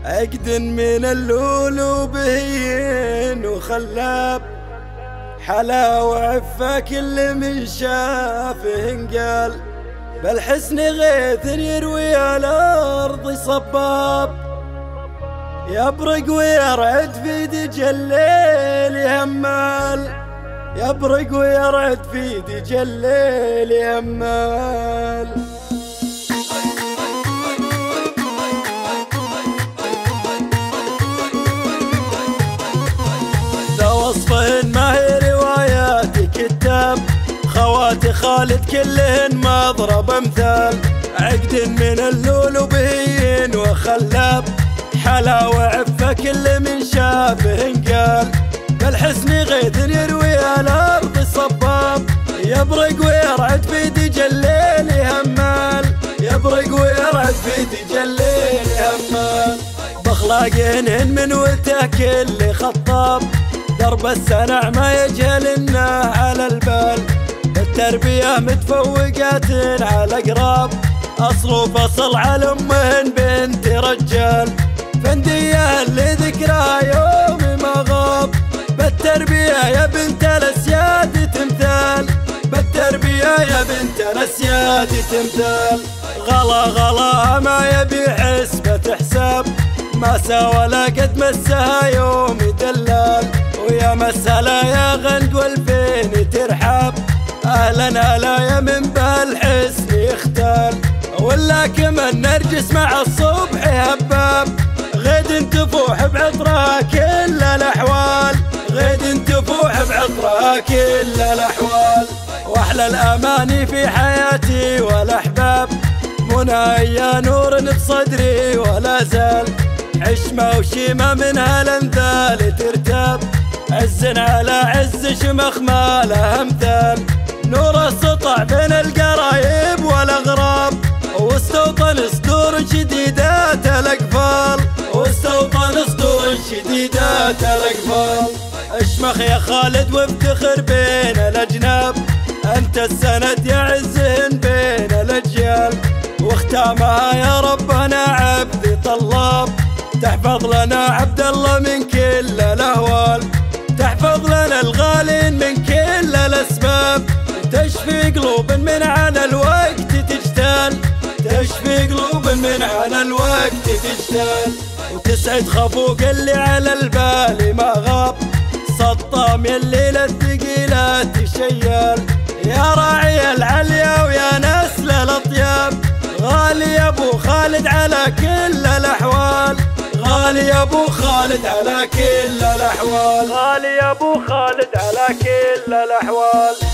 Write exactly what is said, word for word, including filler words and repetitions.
عقد من اللولو بهين وخلاب، حلا وعفة كل من شافه انقال، بالحسن غيث يروي الأرض صباب، يبرق ويرعد في دج الليل همال، يبرق ويرعد في دج الليل همال. ذا وصفهن ما هي روايات كتاب، خواتي خالد كلهن مضرب امثال، عقد من اللولو بهين وخلاب، حلا وعفة كل من شافه انقال، بالحسن غيث يروي الأرض صباب، يبرق ويرعد في دج الليل همال، يبرق ويرعد في دج الليل همال. بأخلاقهن من وته كل خطاب، درب السنع ما يجهل انه على البال، التربية متفوقات على قراب، أصل وفصل على أمهن بنت رجال، فندية اللي ذكرها يوم ما غاب، بالتربية يا بنت الأسياد تمثال، بالتربية يا بنت الأسياد تمثال. غلا غلا ما يبي حسبة حساب، ما سوى لا قد مسها يوم دلال، ويا مسهلا يا غند والفين ترحاب، أهلا هلا يا من بالحسن يختال، ولا كمان نرجس مع الصبح هباب، غد تفوح بعطرها كل الأحوال، غد تفوح بعطرها كل الأحوال. وأحلى الأماني في حياتي والأحباب، منى يا نور بصدري ولا زال، حشمة وشيمة منها الأمثال ترتاب، عز على عز شمخ ما له أمثال، نور السطع بين القرايب والأغراب، واستوطن صدور شديدات الأقفال، واستوطن صدور شديدات الأقفال. اشمخ يا خالد وافتخر بين الأجناب، أنت السند يا عزهن بين الأجيال، واختامها يا ربنا عبد طلاب، تحفظ لنا عبد الله من كل الأهوال، تحفظ لنا الغالين من كل الأسباب، تشفي قلوب من عن الوقت تجتال، تشفي قلوب من عن الوقت تجتال، وتسعد خفوق اللي على البال ما غاب، سطام يلي للثقيلات شيال، يا راعي العليا ويا نسل الأطياب، غالي يا ابو خالد على كل الأحوال، غالي يا ابو خالد على كل الأحوال، غالي يا ابو خالد على كل الأحوال.